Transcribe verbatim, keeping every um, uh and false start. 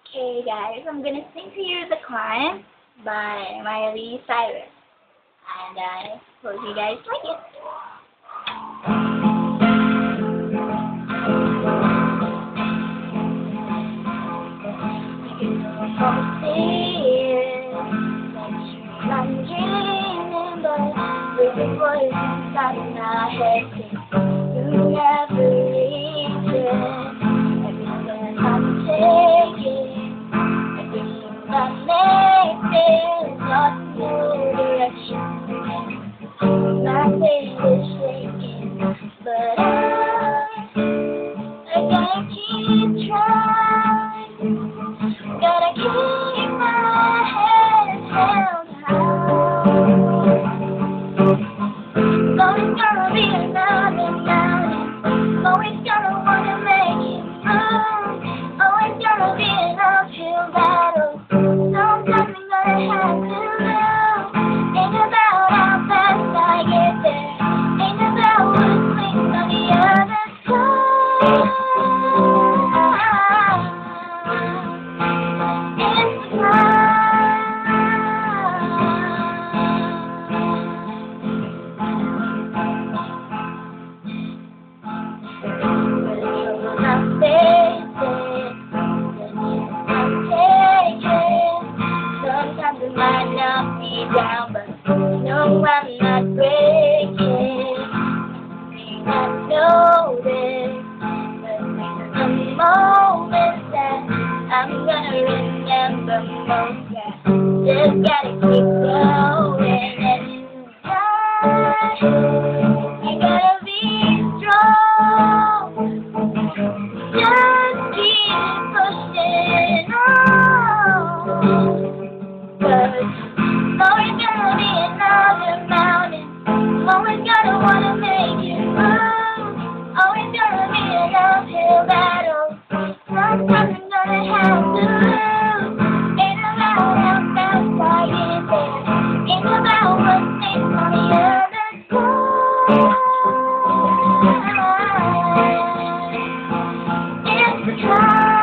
Okay, guys, I'm gonna sing to you "The Climb" by Miley Cyrus, and I hope you guys like it. You know I'm here, I'm dreaming, but with the voice inside my head, you never reach it. Everywhere I'm taking. That makes it not no direction. My faith is shaking, but I, I gotta keep trying. Gotta keep my head held high. Always gonna be another mountain. Always gonna wanna make it move. Always gonna be an uphill battle. Sometimes I'm gonna have to lose. Ain't about how fast I get there. Ain't about what swings on the other side. It's mine. The troubles I'm facing, sometimes it might knock me down, but no, I'm not breaking. You may not know this, but these are the moments that I'm gonna remember most. Yeah, just gotta keep going, and inside, you gotta be strong. Just keep pushing on. Always gonna be another mountain. Always gonna wanna make it move. Always gonna be an uphill battle. Sometimes I'm gonna have to lose. Ain't about how fast I get there. Ain't about what things on the other side. It's the time.